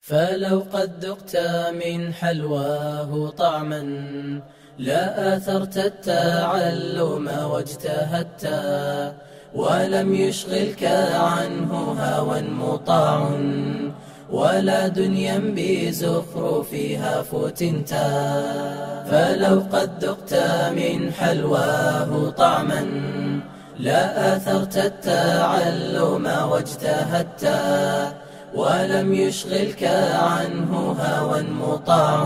فلو قد ذقت من حلواه طعما لا آثرت التعلم واجتهدت ولم يشغلك عنه هوى مطاع ولا دنيا بزخرفها فتنت. فلو قد ذقت من حلواه طعما لا آثرت التعلم واجتهدت ولم يشغلك عنه هوى مطاع.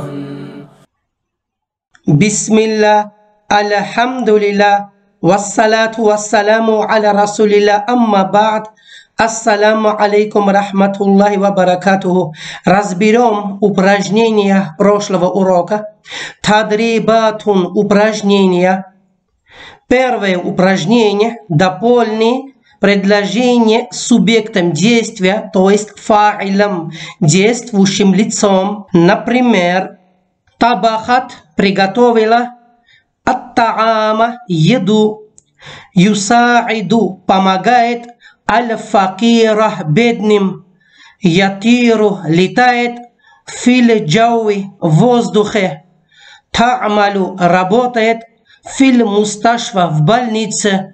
بسم الله الحمد لله والصلاة والسلام على رسول الله أما بعد. Ассаламу алейкум рахматуллахи ва баракатуху. Разберем упражнения прошлого урока. Тадрибатун – упражнения. Первое упражнение – допольные предложения с субъектом действия, то есть фа'илом, действующим лицом. Например, табахат – приготовила, ат-таама – еду, юсаиду – помогает, аль-факира бедным, ятиру летает, фил джауи в воздухе, та'малу работает, фил мусташфа в больнице,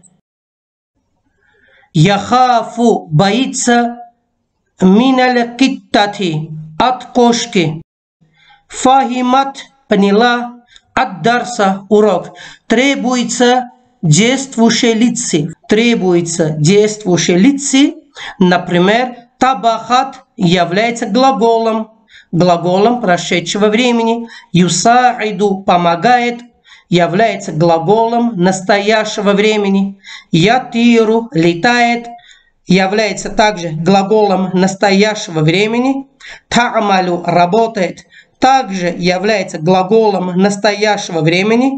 яхафу боится, миналь киттати от кошки, фахимат поняла, ад дарса урок. Требуется действующие лица. Требуется действующие лица. Например, табахат является глаголом. Глаголом прошедшего времени. Юсаиду помогает является глаголом настоящего времени. Ятиру летает является также глаголом настоящего времени. Та'малу работает также является глаголом настоящего времени.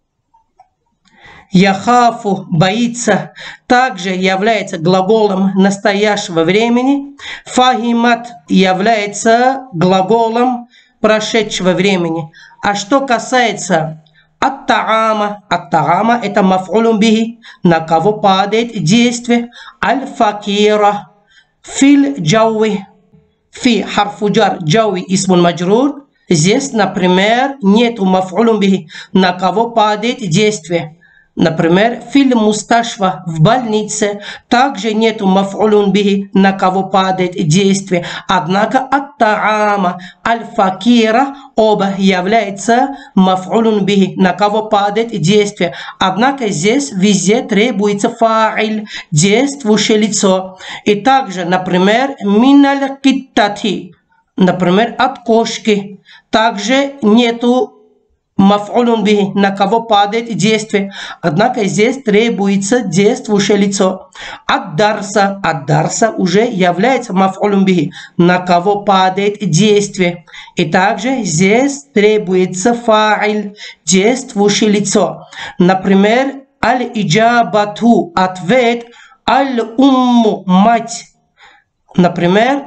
Яхафу боится также является глаголом настоящего времени. Фахимат является глаголом прошедшего времени. А что касается ат-таама, ат-таама это маф'улун бихи, на кого падает действие. Аль-факира фил джауи, фи харфу джар, джауи исмун маджрур. Здесь, например, нету маф'улун бихи, на кого падает действие. Например, фил мусташфа в больнице также нету маф'улун бихи, на кого падает действие. Однако ат-таама, аль-факира оба являются маф'улун бихи, на кого падает действие. Однако здесь везде требуется фа'иль, действующее лицо. И также, например, миналь киттати, например, от кошки, также нету маф'улун бихи, на кого падает действие. Однако здесь требуется действующее лицо. Ад-дарса, ад-дарса уже является маф'улун бихи, на кого падает действие. И также здесь требуется фа'иль, действующее лицо. Например, аль-иджабату, ответ, аль-умму, мать. Например,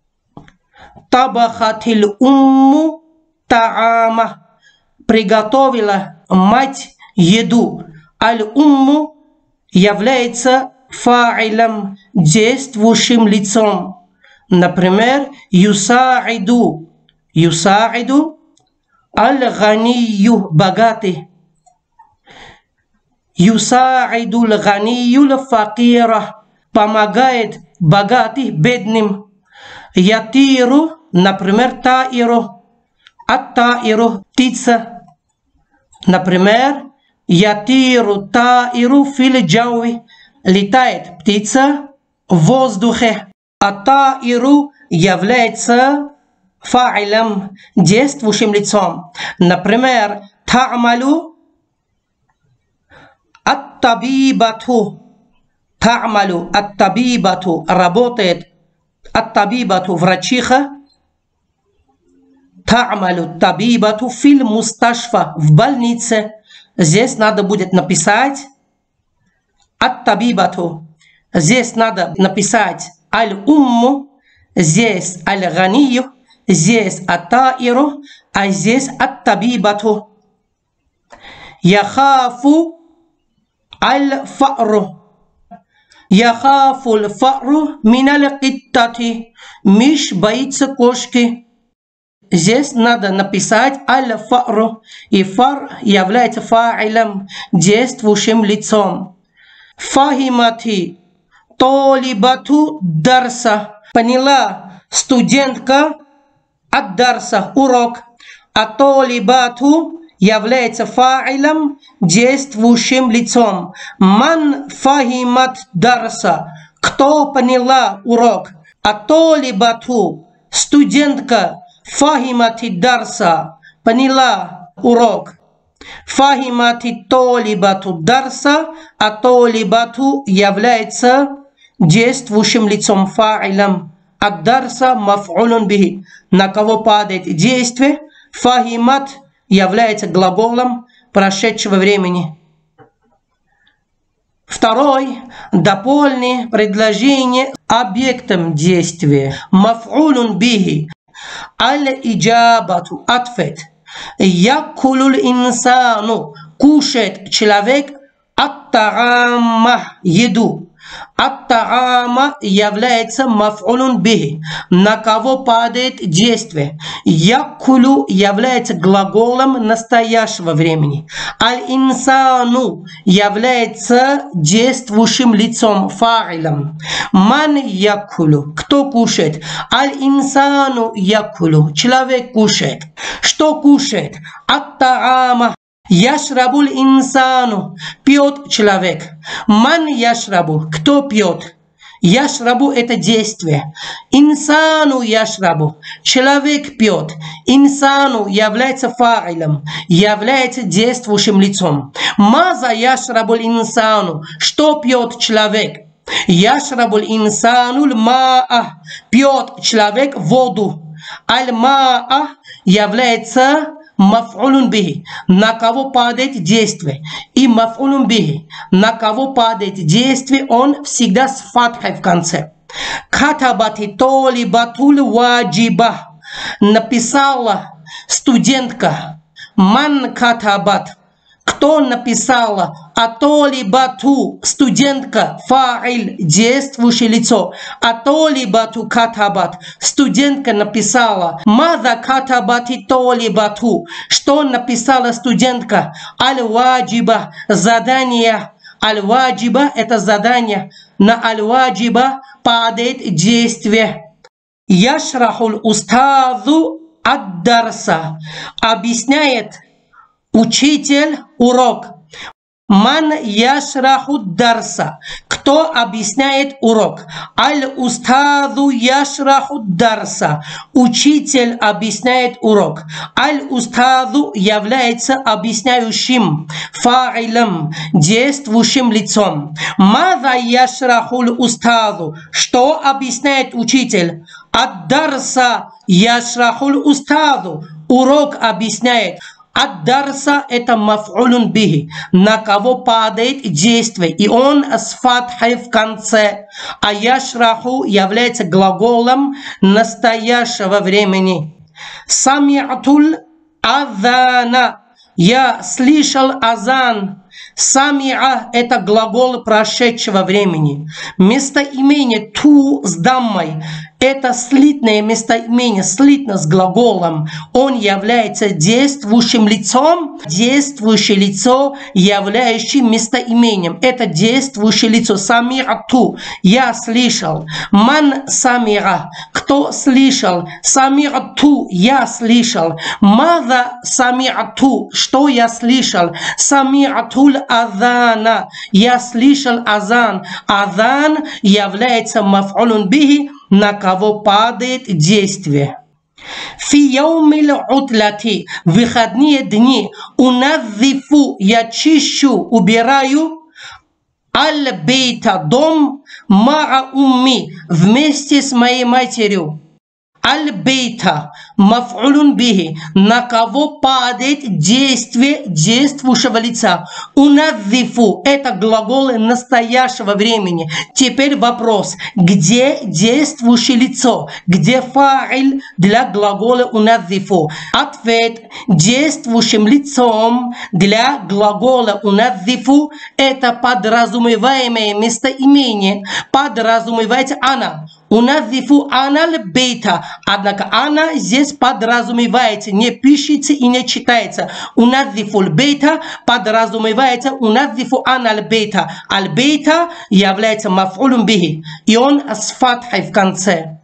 табахатил умму та'ама, приготовила мать еду. Аль-умму является фа'илом, действующим лицом. Например, юсаиду, юсаиду аль-ганию, богатый. Юсаиду аль-ганию аль-факира, помогает богатый бедным. Ятиру, например, таиру, ат-таиру птица. Например, ятиру таиру фил джауи, летает птица в воздухе. Ат-таиру является фа'илом, действующим лицом. Например, та'малу ат-табибату, та'малу ат-табибату работает, ат-табибату врачиха. Та'малу табибату фил мусташфа в больнице. Здесь надо будет написать ат-табибату. Здесь надо написать аль-умму. Здесь аль-ганию. Здесь ат-таиру. А здесь ат-табибату. Яхафу аль-фару. Яхафу аль-фару миналь киттати. Миш боится кошки. здесь надо написать аль-фару, и фар является фа'илем, действующим лицом. Фахимати толибату дарса, поняла студентка ад-дарса, урок, а толибату является фа'илем, действующим лицом. Ман фахимат дарса, кто поняла урок, а толибату студентка фахимати дарса, поняла урок. Фахимати толибату дарса, а толибату является действующим лицом фа'илем. Ад-дарса маф'улун бихи, на кого падает действие. Фахимат является глаголом прошедшего времени. Второй, дополни предложение объектом действия. Маф'улун бихи. Аль-иджабату, ответ. Якулуль инсану, кушает человек ат-та'ама, еду. Ат-та'ама является маф'улун бихи, на кого падает действие. Якулу является глаголом настоящего времени. Аль-инсану является действующим лицом, фа'илом. Ман якулу, кто кушает? Аль-инсану якулу, человек кушает. Что кушает? Ат-та'ама. Яшрабуль инсану, пьет человек. Ман яшрабу, кто пьет? Яшрабу это действие. Инсану яшрабу, человек пьет. Инсану является фа'илем, является действующим лицом. Маза яшрабуль инсану, что пьет человек? Яшрабуль инсану ма'a, пьет человек воду. Аль-ма'a является маф'улун бихи, на кого падает действие. И маф'улун бихи, на кого падает действие, он всегда с фатхой в конце. Катабати толибатуль ваджиба, написала студентка. Ман катабат, кто написала? Атолибату, студентка, фа'иль, действующее лицо. Атолибату катабат, студентка написала. Маза катабати толибату, что написала студентка? Аль-ваджиба, задание. Аль-ваджиба это задание. На аль-ваджиба падает действие. Яшрахуль устазу ад-дарса, объясняет учитель урок. Ман яшраху дарса, кто объясняет урок. Аль-устазу яшраху дарса, учитель объясняет урок. Аль-устазу является объясняющим, фа'илем, действующим лицом. Маза яшрахуль устазу, что объясняет учитель? Ад-дарса яшрахуль устазу, урок объясняет. Ад-дарса это маф'улун бихи, на кого падает действие, и он с фатхой в конце. А яшраху является глаголом настоящего времени. Сами'атуль азана, я слышал азан. Сами'a это глагол прошедшего времени. Местоимение ту с даммой это слитное местоимение, слитно с глаголом. Он является действующим лицом. Действующее лицо, являющим местоимением. Это действующее лицо. Сами'ату, я слышал. Ман сами'a, кто слышал? Сами'ату, я слышал. Маза сами'ату, что я слышал? Сами'атуль азана, я слышал азан. Азан является маф'улун бихи, на кого падает действие. Фи яумил утлати, выходные дни, уназзифу, я чищу, убираю, аль-бейта, дом, ма'a умми, вместе с моей матерью. Аль-бейта, маф'улун бихи, на кого падает действие действующего лица. Уназзифу, это глаголы настоящего времени. Теперь вопрос, где действующее лицо? Где фа'иль для глагола уназзифу? Ответ, действующим лицом для глагола уназзифу это подразумеваемое местоимение. Подразумевается она. Унадзифу аналь бейта. Однако она здесь подразумевается, не пишется и не читается. Унадзифу бейта подразумевается унадзифу аналь бейта. Аль-бейта является маф'улун бихи. И он с фатхой в конце.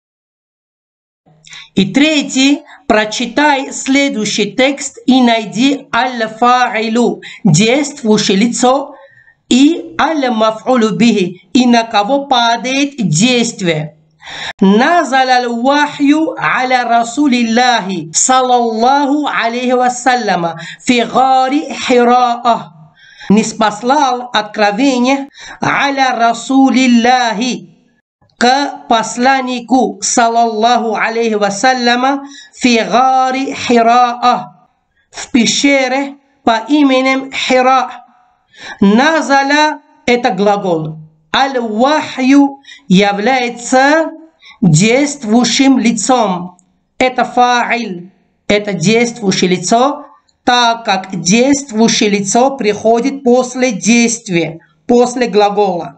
И третий, прочитай следующий текст и найди аль-фа'илу, действующее лицо, и аль-маф'улу бихи, и на кого падает действие. Назал аль-вахью аля расулиллахи саллаллаху алейхи вассаляма фи гари Хира'a. Ниспослал откровение аля расулиллахи к посланнику саллаллаху алейхи вассаляма фи гари Хира'a, в пещере по именем Хира. Назаля – это глагол. Аль-вахью является действующим лицом. Это фа'иль, это действующее лицо, так как действующее лицо приходит после действия, после глагола.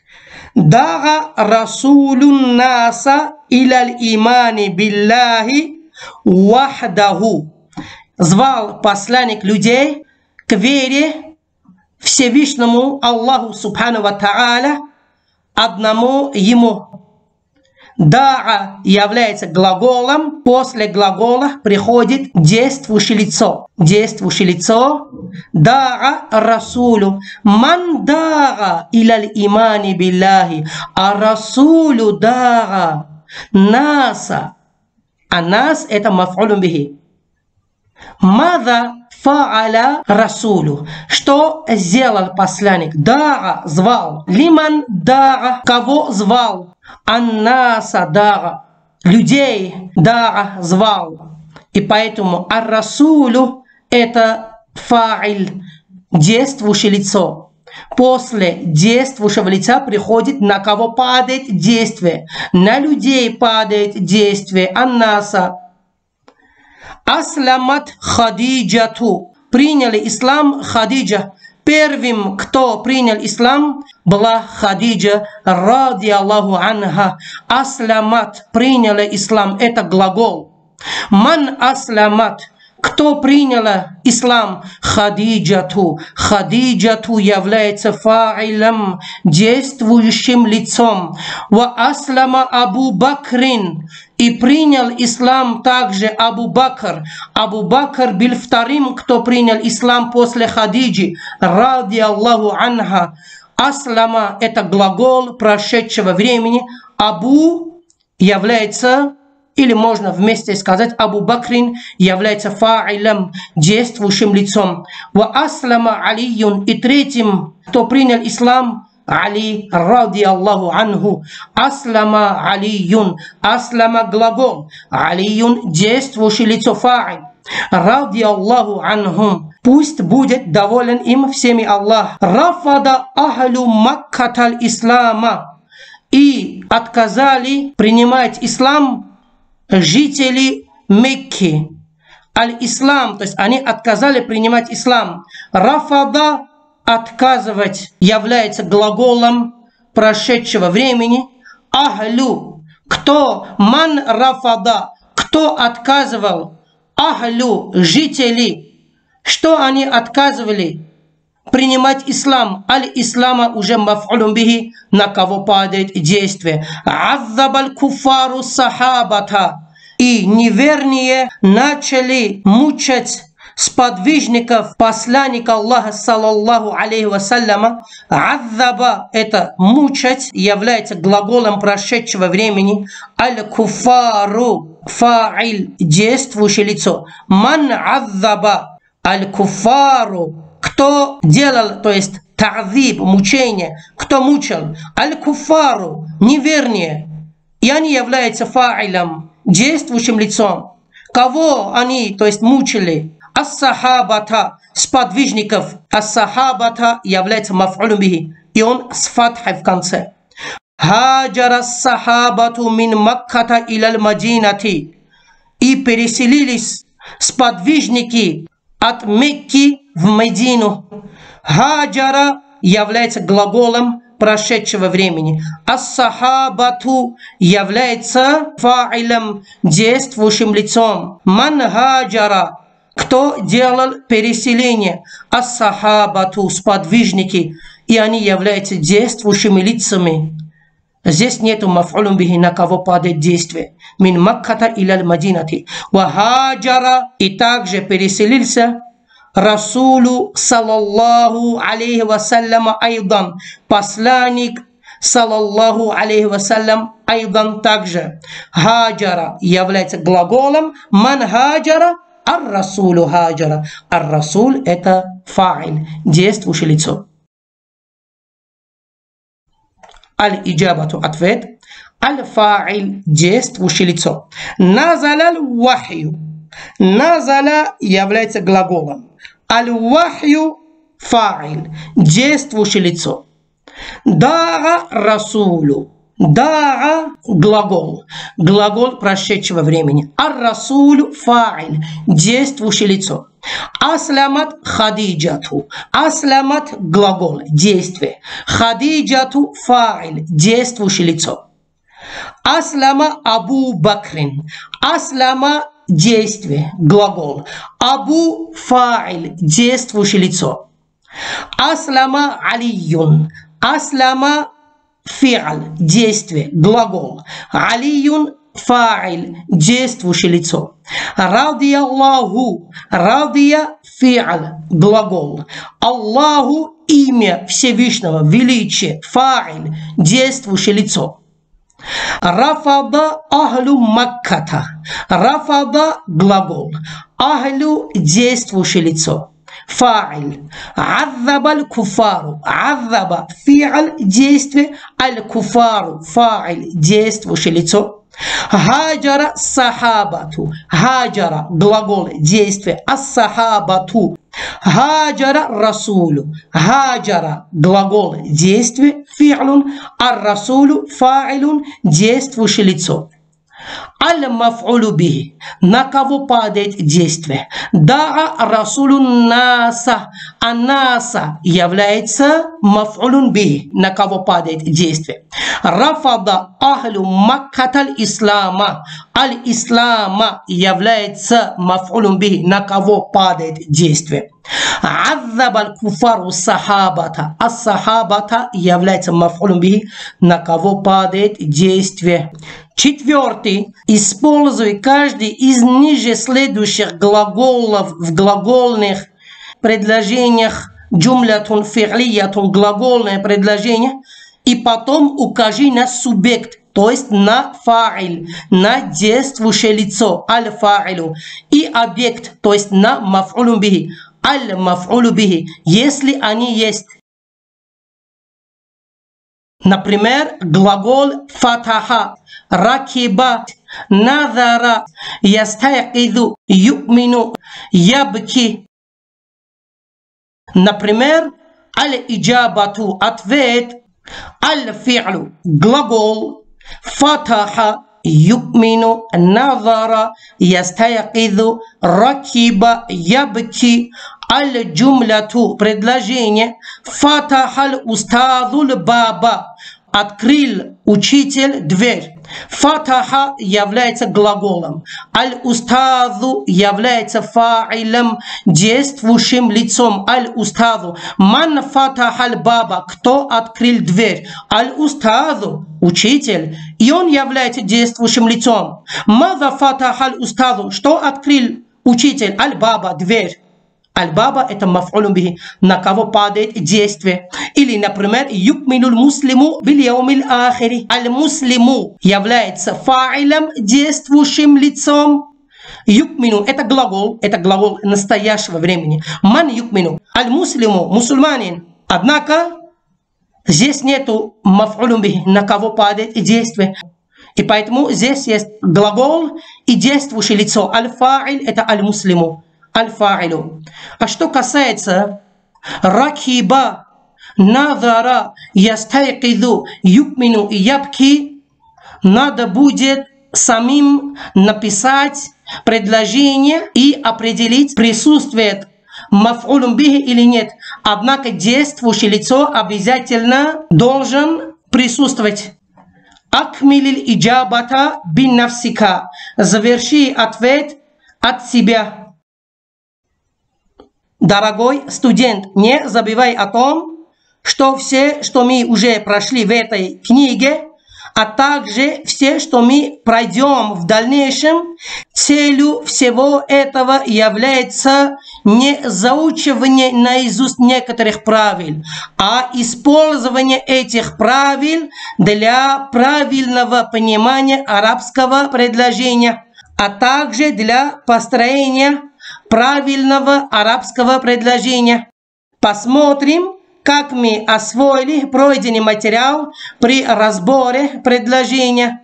Дага расулун наса иляль имани биллахи вахдаху. Звал посланник людей к вере Всевышнему Аллаху Субхану ва Та'аля, одному Ему. Даа является глаголом, после глагола приходит действующее лицо. Действующее лицо даа расулу. Ман даа иляль имани биллахи. А расулу даа наса. А нас это маф'улун бихи. Мада фа'аля расулу. Что сделал посланник? Даа звал. Лиман даа. Кого звал? Аннаса даа. Людей даа звал. И поэтому ар-расулу это фа'иль, действующее лицо. После действующего лица приходит, на кого падает действие. На людей падает действие. Аннаса. Асламат Хадиджату. Приняли ислам Хадиджа. Первым, кто принял ислам, была Хадиджа, ради Аллаху анха. Асламат, приняла ислам, это глагол. Ман асламат, кто принял ислам? Хадиджату. Хадиджату является фа'илом, действующим лицом. Ва аслама Абу Бакрин. И принял ислам также Абу Бакр. Абу Бакр был вторым, кто принял ислам после Хадиджи, ради Аллаху анха. Аслама – это глагол прошедшего времени. Абу является, или можно вместе сказать, Абу Бакрин является фа'илом, действующим лицом. Ва аслама Алиюн. И третьим, кто принял ислам, Али, ради Аллаху анху. Аслама Алиюн. Аслама глагол. Алиюн действующее лицо фа'иль. Ради Аллаху анхум. Пусть будет доволен им всеми Аллах. Рафада ахлю Маккаталь ислама. И отказали принимать ислам жители Мекки. Аль-ислам, то есть они отказали принимать ислам. Рафада отказывать является глаголом прошедшего времени. Ахлю. Кто? Ман рафада. Кто отказывал? Ахлю. Жители. Что они отказывали? Принимать ислам. Аль-ислама уже маф'улун бихи, на кого падает действие. Аззабаль куфару сахабата. И неверные начали мучать сподвижников посланника Аллаха саллаллаху алейхи вассаляма. Аззаба – это мучать, является глаголом прошедшего времени. Аль-куфару – фа'иль, действующее лицо. Ман аззаба аль-куфару – кто делал, то есть та'зиб, мучение, кто мучил. Аль-куфару – неверные. И они являются фа'илом, действующим лицом. Кого они, то есть мучили? Ас-сахабата, сподвижников. Ас-сахабата является маф'улун бихи, и он с фатхой в конце. Хаджара ас-сахабату мин Макката иляль Мадинати. И переселились сподвижники от Мекки в Медину. Хаджара является глаголом прошедшего времени. Ас-сахабату является фа'илем, действующим лицом. Ман хаджара, кто делал переселение. Ас-сахабату, сподвижники, и они являются действующими лицами. Здесь нету маф'улун бихи, на кого падает действие. Мин Макката иля Мадинати. Ва хаджара, и также переселился Расулу саллаллаху алейхи вассаляма айдан. Посланник саллаллаху алейхи вассалям айдан также. Хаджара является глаголом. Ман хаджара, ар-расулу хаджара. Ар-расул это фа'иль, действующее лицо. Аль-иджабату ответ. Аль-фа'иль действующее лицо. Назаля вахью. Назаля является глаголом. Аль-вахью фа'иль действующее лицо. Даа расулу. Даа глагол. Глагол прошедшего времени. Ар-расулю фа'иль действующее лицо. Асламат хадиджату. Асламат глагол, действие. Хадиджату фа'иль действующее лицо. Аслама Абу Бакрин. Аслама действие, глагол. Абу фа'иль действующее лицо. Аслама Алиюн. Аслама фи'аль действие, глагол. Алиюн фа'иль действующее лицо. Радия Аллаху. Радия фи'аль глагол. Аллаху имя Всевышнего, величие, фа'иль действующее лицо. Рафада ахлю Макката. Рафада глагол. Ахлю действующее лицо. Фа'иль. Аззаба аль-куфару. Аззаба фи'аль действие. Аль-куфару фа'иль действующее лицо. Хаджара сахабату. Хаджара глагол действие. Ас-сахабату. Хаджара расулю. Хаджара глагол действие. Фи'лун. Ар-расулю фа'илун действующее лицо. Аль-маф'улю бихи. На кого падает действие? Даа расулю наса. Анаса является маф'улюн бихи. На кого падает действие? Рафада ахлю Маккаталь ислама. Аль-ислама является маф'улюн бихи. На кого падает действие? Аззаба аль-куфару сахабата. Ас-сахабата является маф'улюн бихи. На кого падает действие? Четвертый. Используй каждый из ниже следующих глаголов в глагольных предложениях. Джумлятун фи'лиятун глагольное предложение. И потом укажи на субъект, то есть на фа'иль, на действующее лицо, аль-фа'илю. И объект, то есть на маф'улю бихи, аль-маф'улю бихи, если они есть. Например, глагол фатаха, ракиба, назара, ястайкиду, ю'мину, ябки. Например, аль-иджабату, ответ, аль-фи'лю, глагол, фатаха, ю'мину, назара, ястайкиду, ракиба, ябки. Аль-джумляту, предложение. Фатахаль устазуль баба. Открыл учитель дверь. Фатаха является глаголом. Аль-устазу является фа'илем, действующим лицом. Аль-устазу. Ман фатахаль баба. Кто открыл дверь? Аль-устазу. Учитель. И он является действующим лицом. Маза фатахаль устазу. Что открыл учитель? Аль-баба. Дверь. Аль-баба это маф'улун бихи, на кого падает действие. Или, например, юкминуль муслиму бил яумил ахири. Аль-муслиму является фа'илем, действующим лицом. Юкмину это глагол настоящего времени. Ман юкмину. Аль-муслиму, мусульманин. Однако, здесь нету маф'улун бихи, на кого падает действие. И поэтому здесь есть глагол и действующее лицо. Аль-фа'иль это аль-муслиму. Аль-фа'илю. А что касается ракиба, назара, ястайкиду, юкмину и ябки, надо будет самим написать предложение и определить, присутствует маф'улун бихи или нет. Однако действующее лицо обязательно должен присутствовать. Акмилил иджабата бин нафсика. Заверши ответ от себя. Дорогой студент, не забывай о том, что все, что мы уже прошли в этой книге, а также все, что мы пройдем в дальнейшем, целью всего этого является не заучивание наизусть некоторых правил, а использование этих правил для правильного понимания арабского предложения, а также для построения правильного арабского предложения. Посмотрим, как мы освоили пройденный материал при разборе предложения.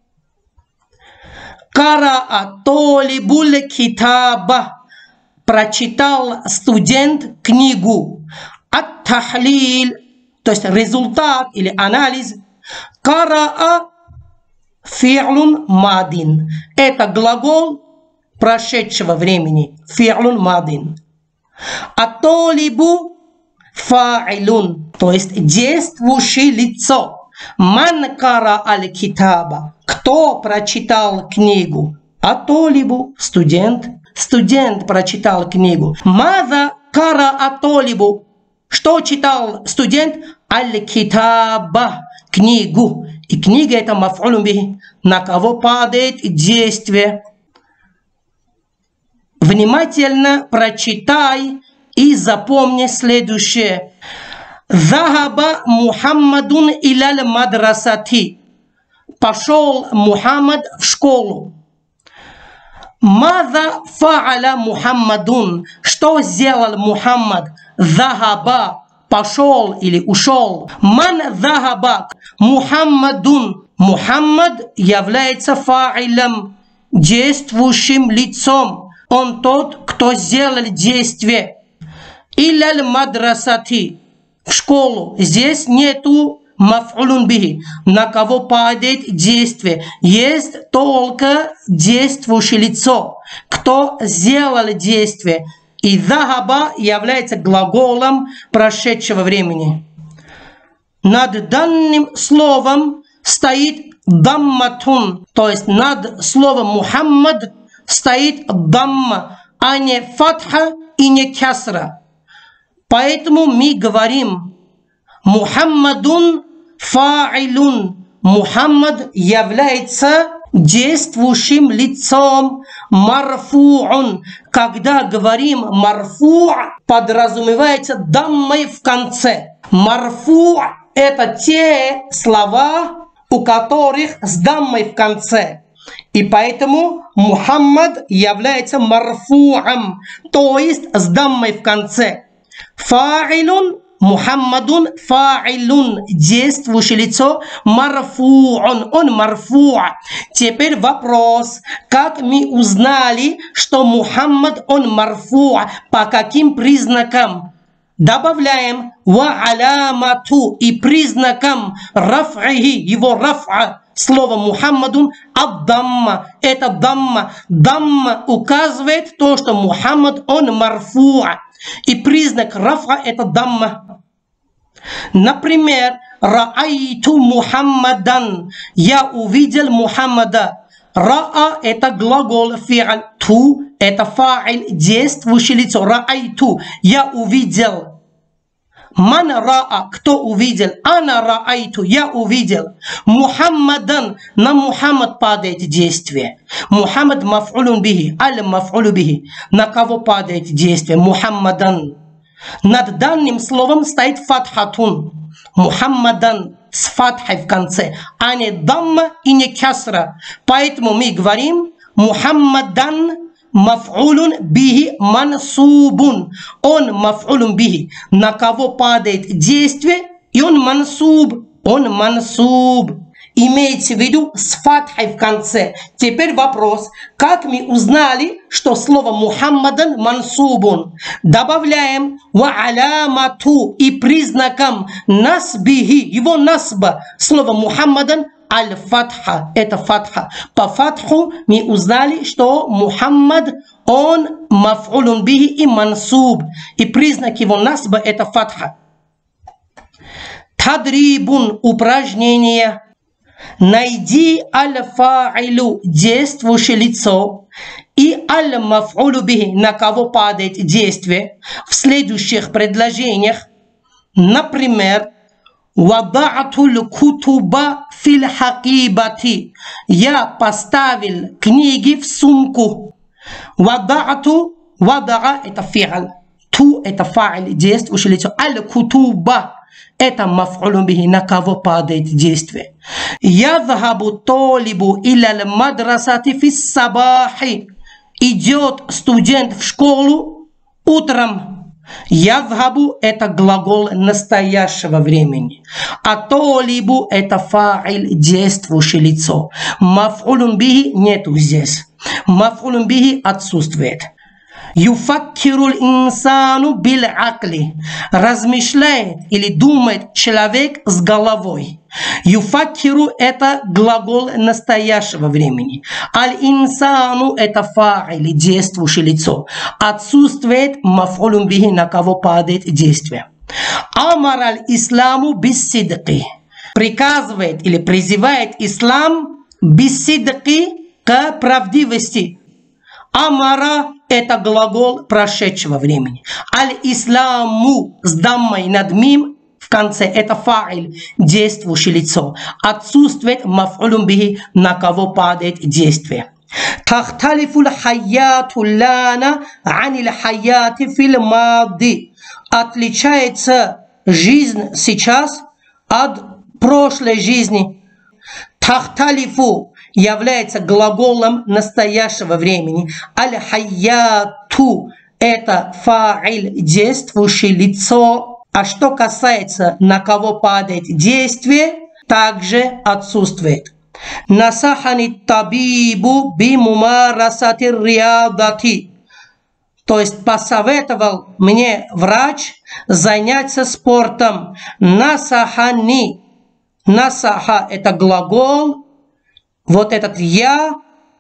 Караа толибул китаба. Прочитал студент книгу. Ат-тахлиль, то есть результат или анализ. Караа фи'лун мадин. Это глагол прошедшего времени. Фи'лун мадин. Ат-толибу фа'илун, то есть действующее лицо. Ман кара аль-китаба. Кто прочитал книгу? Атолибу, студент. Студент прочитал книгу. Маза кара атолибу. Что читал студент? Аль-китаба, книгу. И книга это маф'улун бихи. На кого падает действие? Внимательно прочитай и запомни следующее. Захаба Мухаммадун иляль мадрасати. Пошел Мухаммад в школу. Маза фа'аля Мухаммадун. Что сделал Мухаммад? Захаба. Пошел или ушел. Ман захаба. Мухаммадун. Мухаммад является фа'илем, действующим лицом. Он тот, кто сделал действие. Иляль мадрасати. В школу. Здесь нету маф'улун бихи. На кого падает действие. Есть только действующее лицо. Кто сделал действие. И захаба является глаголом прошедшего времени. Над данным словом стоит дамматун. То есть над словом Мухаммад стоит дамма, а не фатха и не кясра. Поэтому мы говорим Мухаммадун фа'илун. Мухаммад является действующим лицом. Марфу'ун. Когда говорим марфу', подразумевается даммой в конце. Марфу' это те слова, у которых с даммой в конце. И поэтому Мухаммад является марфу'ам, то есть с даммой в конце. Фа'илун, Мухаммадун фа'илун, действующее лицо, марфу'ун, он марфу'. Теперь вопрос, как мы узнали, что Мухаммад он марфу', по каким признакам? Добавляем ва алямату, и признаком раф'ихи, его раф'a, слово Мухаммадун, ад-дамма, это дамма. Дамма указывает то, что Мухаммад он марфу'. И признак рафа это дамма. Например, ра'айту Мухаммадан. Я увидел Мухаммада. Ра'a это глагол фи'аль. Ту это фа'иль, действующее лицо. Ра'айту. Я увидел. Ман ра'a, кто увидел? Ана ра'айту, я увидел. Мухаммадан, на Мухаммад падает действие. Мухаммад маф'улун бихи, аль маф'улу бихи. На кого падает действие? Мухаммадан. Над данным словом стоит фатхатун. Мухаммадан с фатхой в конце, а не дамма и не кясра. Поэтому мы говорим Мухаммадан маф'улун бихи мансубун. Он маф'улун бихи. На кого падает действие, и он мансуб. Он мансуб. Имеется в виду с фатхой в конце. Теперь вопрос, как мы узнали, что слово Мухаммадан мансубун? Добавляем ва алямату, и признаком насбихи, его насба, слово Мухаммадан аль-фатха, это фатха. По фатху мы узнали, что Мухаммад, Он маф'улун бихи и мансуб. И признак его насба это фатха. Тадрибун упражнение. Найди аль-фа'илю действующее лицо и аль-маф'улю бихи на кого падает действие в следующих предложениях. Например, вадатуль кутуба фил хакибати. Я поставил книги в сумку. Вадату, вадаа это фи'аль. Ту это фа'иль, действующее лицо. Аль-кутуба это маф'улун бихи, на кого падает действие. Ядхабу толибу иля мадрасати фис сабахи. Идет студент в школу утром. Ядхабу это глагол настоящего времени. А толибу это фа'иль, действующее лицо. Маф'улун бихи нету здесь. Маф'улун бихи отсутствует. Юфаккируль инсану бил акли. Размышляет или думает человек с головой. Юфаккиру это глагол настоящего времени. Аль-инсану это фа'иль, действующее лицо. Отсутствует маф'улун бихи, на кого падает действие. Амар аль-исламу биссидки. Приказывает или призывает ислам биссидки к правдивости. Амара это глагол прошедшего времени. Аль-исламу с даммой над мим в конце это фа'иль, действующее лицо. Отсутствует маф'улун бихи, на кого падает действие. Тахталифуль хаяту лана аниль хаяти фил мади. Отличается жизнь сейчас от прошлой жизни. Тахталифу является глаголом настоящего времени. Аль-хайяту это фа'иль, действующее лицо. А что касается на кого падает действие, также отсутствует. Насахани табибу бимумарасати риадати. То есть посоветовал мне врач заняться спортом. Насахани. Насаха это глагол. Вот этот я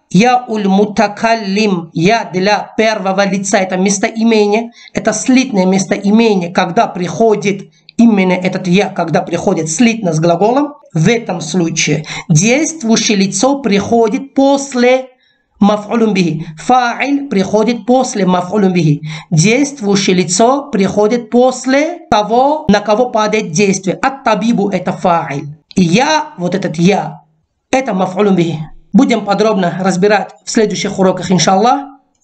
уль-мутакаллим, я для первого лица, это местоимение, это слитное местоимение, когда приходит именно этот я, когда приходит слитно с глаголом. В этом случае действующее лицо приходит после маф'улун бихи. Фа'иль приходит после маф'улун бихи. Действующее лицо приходит после того, на кого падает действие. Ат-табибу это фа'иль. И я, вот этот я, это маф'улун бихи. Будем подробно разбирать в следующих уроках, иншаллах.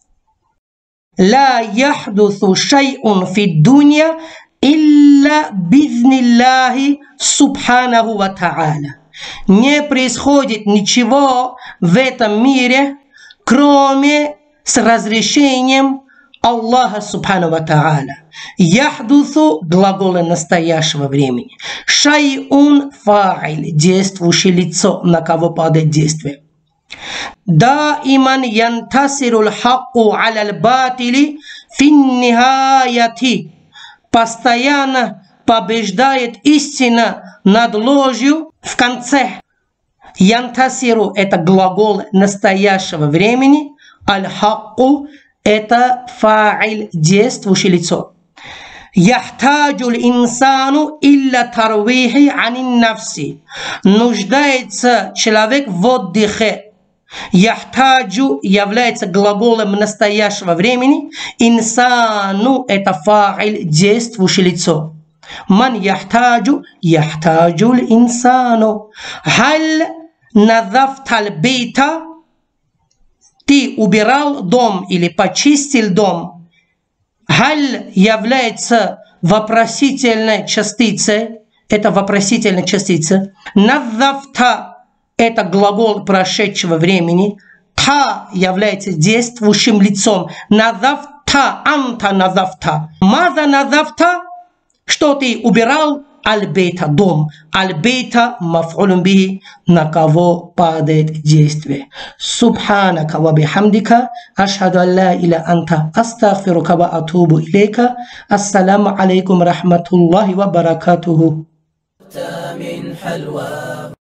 Ла яхдусу шай'ун фи дунья илля бизниллахи субханаху ва та'аля. Не происходит ничего в этом мире, кроме с разрешением Аллаха субхану ва та'аля. Яхдусу глаголы настоящего времени. Шай'ун фа'иль, действующее лицо, на кого падает действие. Даиман янтасирул хакку аля батили фин нихаяти. Постоянно побеждает истина над ложью в конце. Янтасиру это глагол настоящего времени. Аль-хакку это фа'иль, действующее лицо. Яхтаджуль инсану илля тарвихи анин нафси. Нуждается человек в отдыхе. Яхтаджу является глаголом настоящего времени. Инсану это фа'иль, действующее лицо. Ман яхтаджу, яхтаджуль инсану. Халь надафталь бейта. Ты убирал дом или почистил дом. Халь является вопросительной частицей. Это вопросительная частица. Надафта это глагол прошедшего времени. Та является действующим лицом. Надафта, анта надафта. Маза надафта, что ты убирал? Аль-бейта, дом. Аль-бейта, маф'улун бихи, на кого падает действие. Субханака ва бихамдика, ашхаду ан ла иля анта, астагфирука ва атубу илейка. Ассаламу алейкум рахматуллахи ва баракатуху.